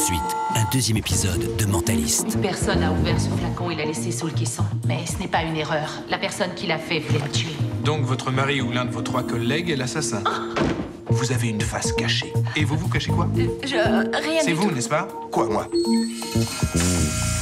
suite, un deuxième épisode de Mentaliste. Personne n'a ouvert ce flacon et l'a laissé sous le caisson. Mais ce n'est pas une erreur. La personne qui l'a fait voulait me tuer. Donc votre mari ou l'un de vos 3 collègues est l'assassin. Vous avez une face cachée. Et vous cachez quoi? Rien C'est du vous, tout. n'est-ce pas? Quoi, moi?